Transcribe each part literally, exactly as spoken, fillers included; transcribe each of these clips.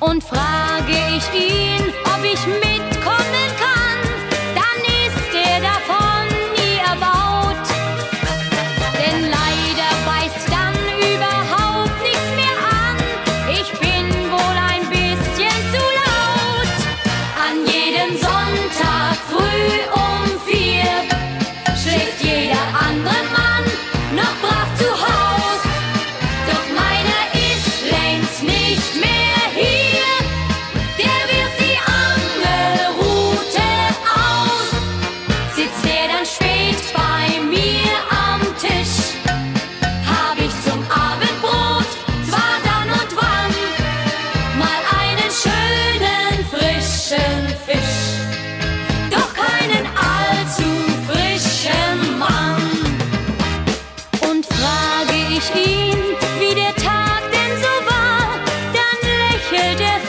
Und frage ich ihn, ob ich mitkommen kann, dann ist er davon nie erbaut. Denn leider beißt dann überhaupt nichts mehr an. Ich bin wohl ein bisschen zu laut. An jedem Sonntag früh um vier schläft jeder andere Mann noch brav zu Haus. Doch meiner ist längst nicht mehr.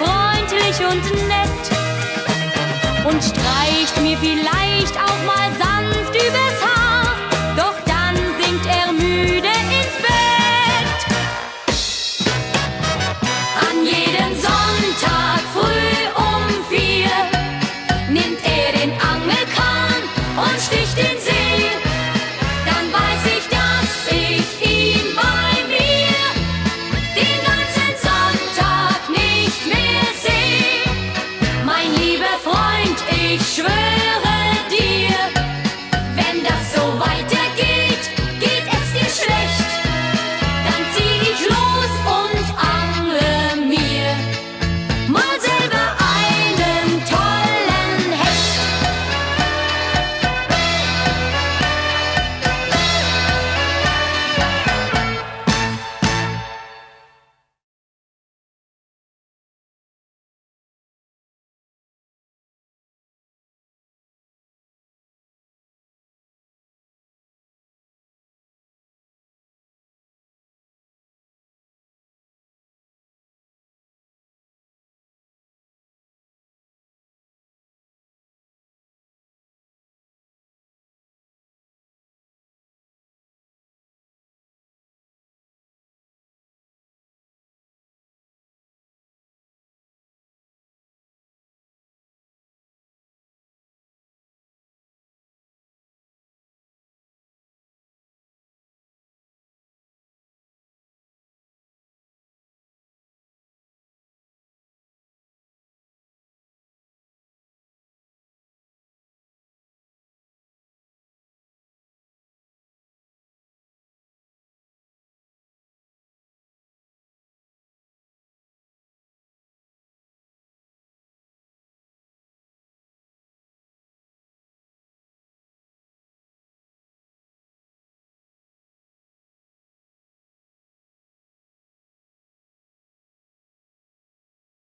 Und streicht mir vielleicht auch mal